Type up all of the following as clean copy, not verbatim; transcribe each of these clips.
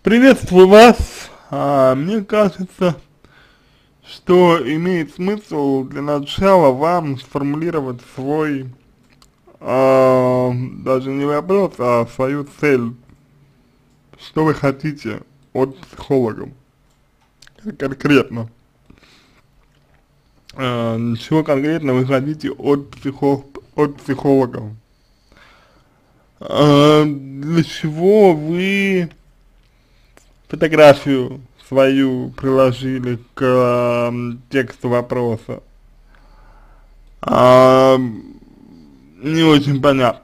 Приветствую вас. Мне кажется, что имеет смысл для начала вам сформулировать свой, даже не вопрос, а свою цель. Что вы хотите от психолога конкретно? Чего конкретно вы хотите от психолога? Для чего вы фотографию свою приложили к тексту вопроса? А, Не очень понятно.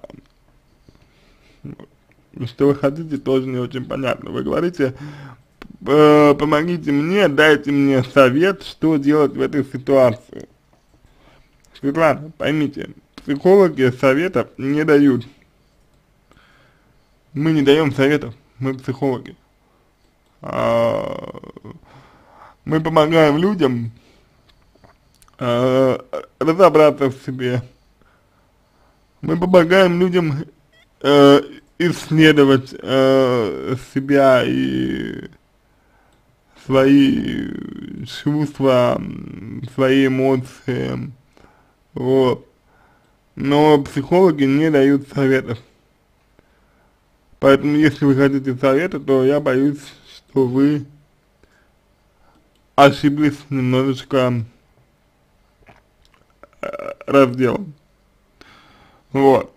Что вы хотите, тоже не очень понятно. Вы говорите, помогите мне, дайте мне совет, что делать в этой ситуации. Светлана, поймите, психологи советов не дают. Мы не даем советов, мы психологи. А, Мы помогаем людям разобраться в себе. Мы помогаем людям э, исследовать себя и свои чувства, свои эмоции, вот. Но психологи не дают советов. Поэтому, если вы хотите совета, то я боюсь, что вы ошиблись немножечко разделом. Вот.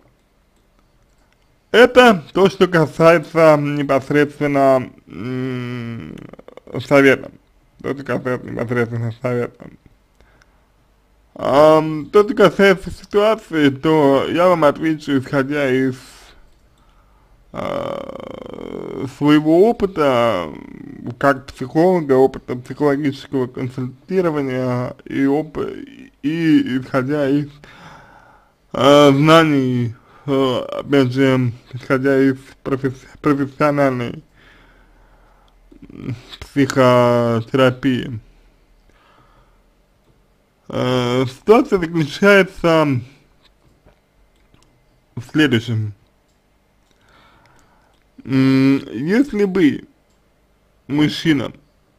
Это то, что касается непосредственно совета. То, что касается непосредственно совета. То, что касается ситуации, то я вам отвечу, исходя из своего опыта, как психолога, опыта психологического консультирования и исходя из знаний, опять же, исходя из профессиональной психотерапии. Ситуация заключается в следующем. Если бы мужчина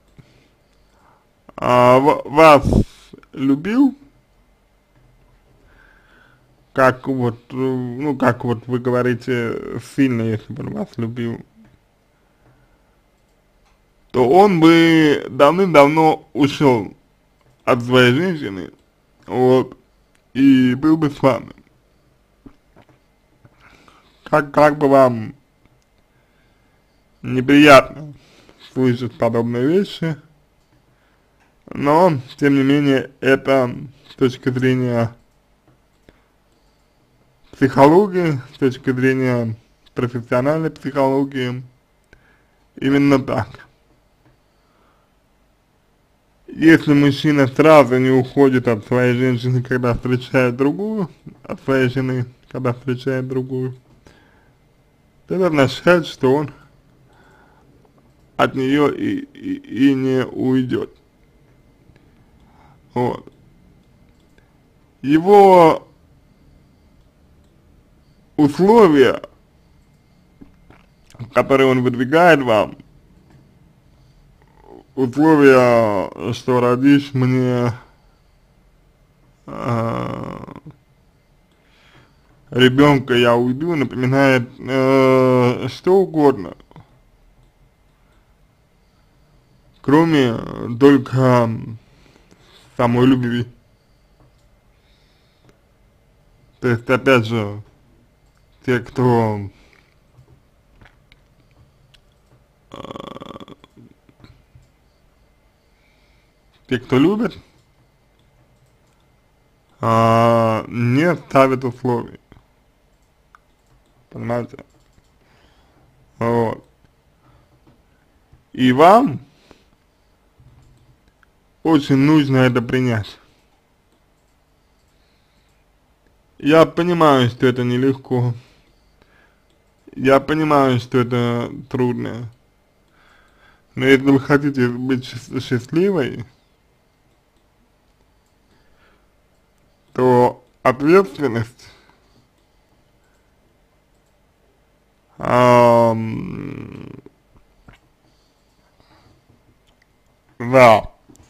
вас любил, как вот, ну, как вот вы говорите, сильно, если бы он вас любил, то он бы давным-давно ушел от своей женщины, вот, и был бы с вами. Как бы вам неприятно слышать подобные вещи, но, тем не менее, это с точки зрения психологии, с точки зрения профессиональной психологии, именно так. Если мужчина сразу не уходит от своей женщины, когда встречает другую, от своей жены, когда встречает другую, то это означает, что он от нее и не уйдет. Вот. Его условия, которые он выдвигает вам, условия, что родишь мне ребенка, я уйду, напоминает что угодно, кроме только самой любви. То есть, опять же, те, кто те, кто любит, не ставят условий, понимаете? Вот. И вам очень нужно это принять. Я понимаю, что это нелегко, я понимаю, что это трудно, но если вы хотите быть счастливой, то ответственность за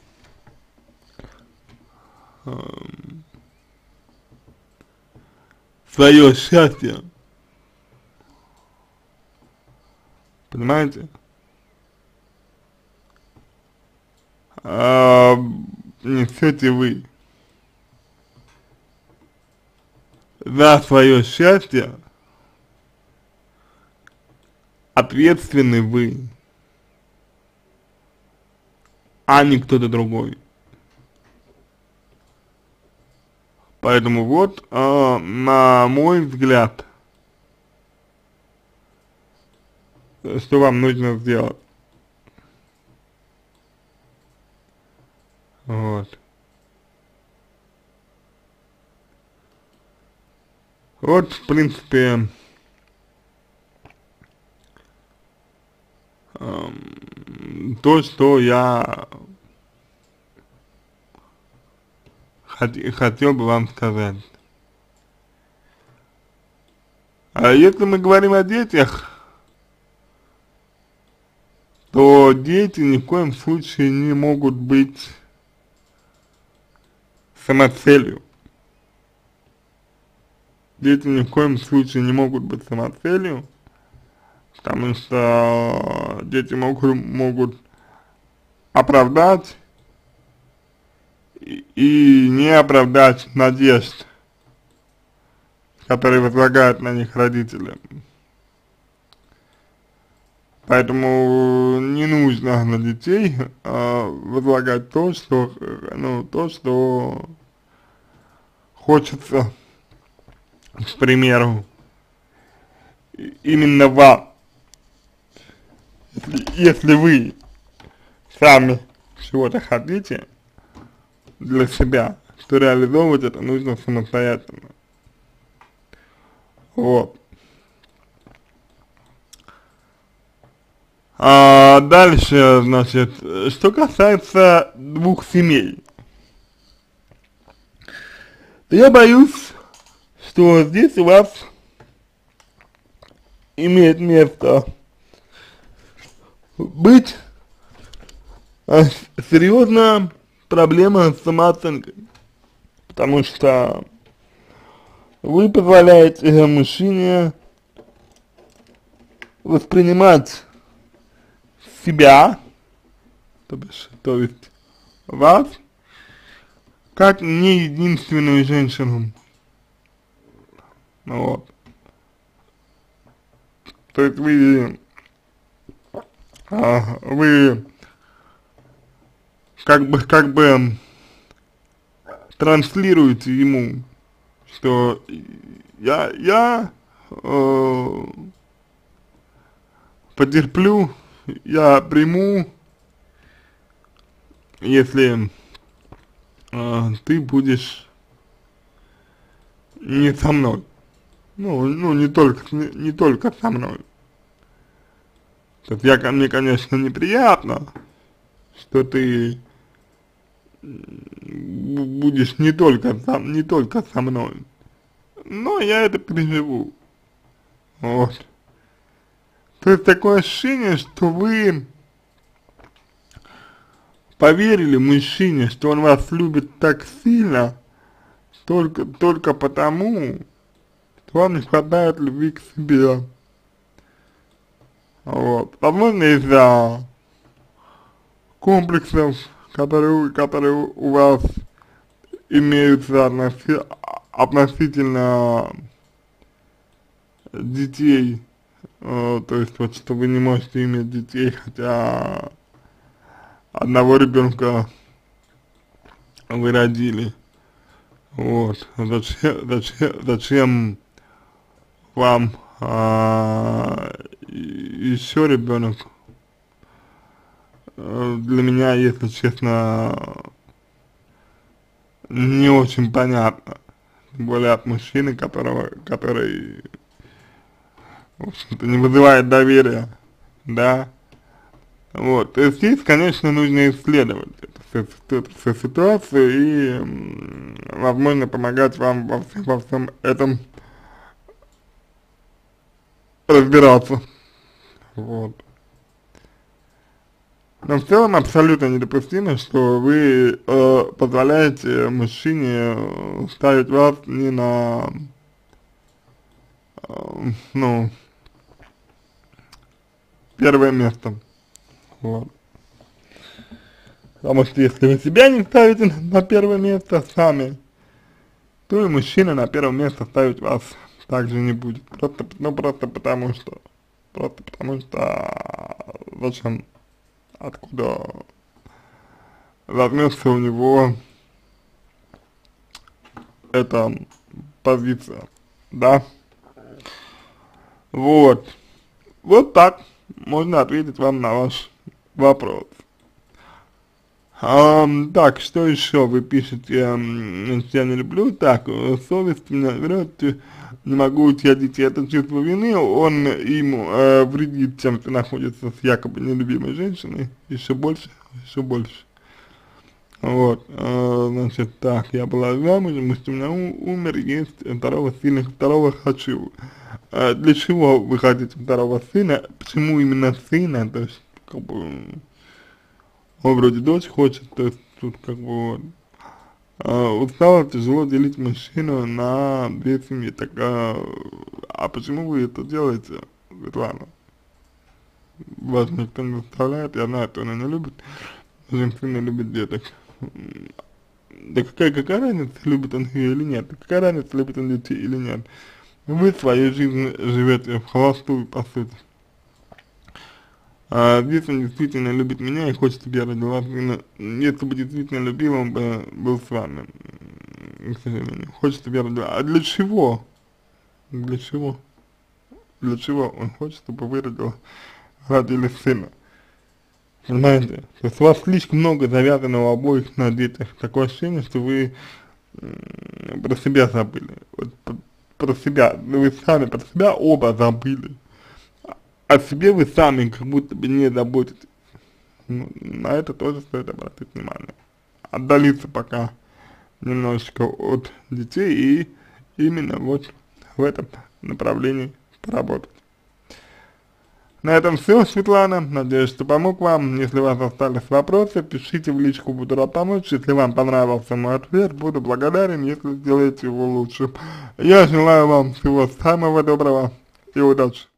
свое счастье, понимаете? Несете вы за свое счастье, ответственны вы, а не кто-то другой. Поэтому вот, на мой взгляд, что вам нужно сделать. Вот. Вот, в принципе, то, что я хотел бы вам сказать. А если мы говорим о детях, то дети ни в коем случае не могут быть самоцелью. Дети ни в коем случае не могут быть самоцелью, потому что дети могут оправдать и не оправдать надежд, которые возлагают на них родители. Поэтому не нужно на детей возлагать то, что, то, что хочется, к примеру, именно вам. Если вы сами чего-то хотите для себя, то реализовывать это нужно самостоятельно. Вот. А дальше, значит, что касается двух семей, то я боюсь, что здесь у вас имеет место быть серьезная проблема с самооценкой, потому что вы позволяете мужчине воспринимать себя, то есть вас, как не единственную женщину. Вот. То есть вы как бы транслируете ему, что я потерплю, я приму, если ты будешь не со мной. Не только со мной. То есть мне, конечно, неприятно, что ты будешь не только со мной, но я это переживу. Вот. То есть такое ощущение, что вы поверили мужчине, что он вас любит так сильно, только потому, что вам не хватает любви к себе. Вот. Возможно, из-за комплексов, которые у вас имеются относительно детей, то есть вот, что вы не можете иметь детей, хотя одного ребенка вы родили. Вот. Зачем вам еще ребенок? Для меня, если честно, не очень понятно. Тем более от мужчины, который, в общем-то, не вызывает доверия, да. Вот, то есть здесь, конечно, нужно исследовать эту ситуацию и, возможно, помогать вам во всем этом разбираться. Вот. Но в целом абсолютно недопустимо, что вы позволяете мужчине ставить вас не на, ну, первое место. Вот. Потому что если вы себя не ставите на первое место сами, то и мужчина на первое место ставить вас также не будет. Просто потому что, зачем, откуда возьмется у него эта позиция, да? Вот. Вот так можно ответить вам на ваш вопрос. Так, что еще вы пишете, я не люблю, так, совесть меня берет, не могу уйти от детей, это чувство вины, он ему вредит тем, что находится с якобы нелюбимой женщиной, еще больше, еще больше. Вот, значит, так, я была замужем, муж у меня умер, есть второго сына, второго хочу. Для чего вы хотите второго сына, почему именно сына, то есть, как бы, он вроде дочь хочет, то есть тут как бы вот. Устало, тяжело делить мужчину на две семьи. Так, а почему вы это делаете, Светлана? Вас никто не заставляет, я знаю, что она не любит, женщина любит деток. Да какая разница, любит он ее или нет? Какая разница, любит он детей или нет? Вы свою жизнь живете в холостую, по сути. Если он действительно любит меня и хочет, чтобы я родила сына, если бы действительно любил, он бы был с вами, к сожалению. Хочет, чтобы я родила. А для чего? Для чего? Для чего он хочет, чтобы вы родили сына? Понимаете? То есть у вас слишком много завязано у обоих на детях. Такое ощущение, что вы про себя забыли. Вот, про себя. Вы сами про себя оба забыли. О себе вы сами как будто бы не заботитесь. Ну, на это тоже стоит обратить внимание. Отдалиться пока немножечко от детей и именно вот в этом направлении поработать. На этом все, Светлана. Надеюсь, что помог вам. Если у вас остались вопросы, пишите в личку, буду рад помочь. Если вам понравился мой ответ, буду благодарен, если сделаете его лучше. Я желаю вам всего самого доброго и удачи.